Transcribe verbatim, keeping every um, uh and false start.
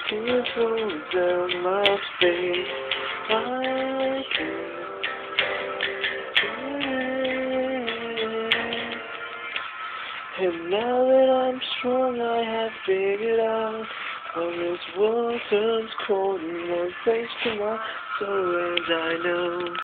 tears roll down my face. I can't breathe. And now that I'm strong, I have figured out when this world turns cold and one thanks to my sorrows I know.